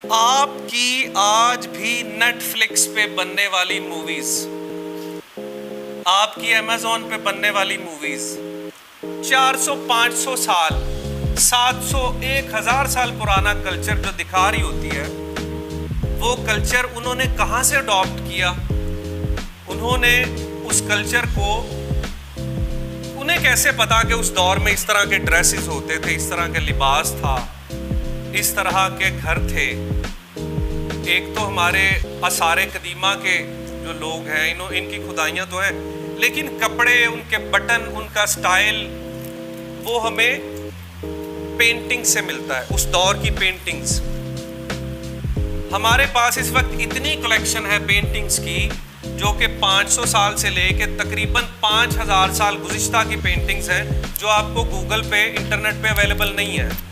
आपकी आज भी नेटफ्लिक्स पे बनने वाली मूवीज, आपकी अमेज़न पे बनने वाली मूवीज 400-500 साल, 700, 1000 साल पुराना कल्चर जो दिखा रही होती है, वो कल्चर उन्होंने कहां से अडॉप्ट किया? उन्होंने उस कल्चर को, उन्हें कैसे पता कि उस दौर में इस तरह के ड्रेसेस होते थे, इस तरह के लिबास था, इस तरह के घर थे? एक तो हमारे आसारे कदीमा के जो लोग हैं, इनकी खुदाइयाँ तो हैं, लेकिन कपड़े, उनके बटन, उनका स्टाइल, वो हमें पेंटिंग से मिलता है, उस दौर की पेंटिंग्स। हमारे पास इस वक्त इतनी कलेक्शन है पेंटिंग्स की, जो कि 500 साल से लेके तकरीबन 5000 साल गुज़िश्ता की पेंटिंग्स हैं, जो आपको गूगल पे, इंटरनेट पे अवेलेबल नहीं है।